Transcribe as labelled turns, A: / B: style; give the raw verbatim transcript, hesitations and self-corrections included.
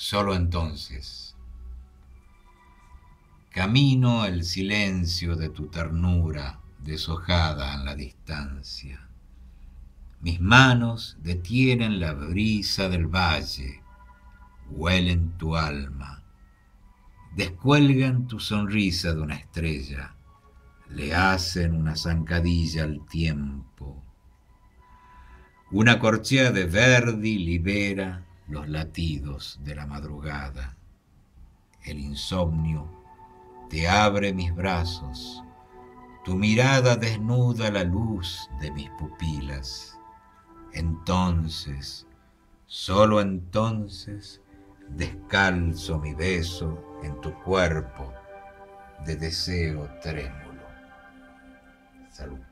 A: solo entonces. Camino el silencio de tu ternura deshojada en la distancia. Mis manos detienen la brisa del valle, huelen tu alma, descuelgan tu sonrisa de una estrella, le hacen una zancadilla al tiempo. Una corchea de Verdi libera los latidos de la madrugada. El insomnio te abre mis brazos, tu mirada desnuda la luz de mis pupilas. Entonces, solo entonces, descalzo mi beso en tu cuerpo de deseo trémulo. Salud.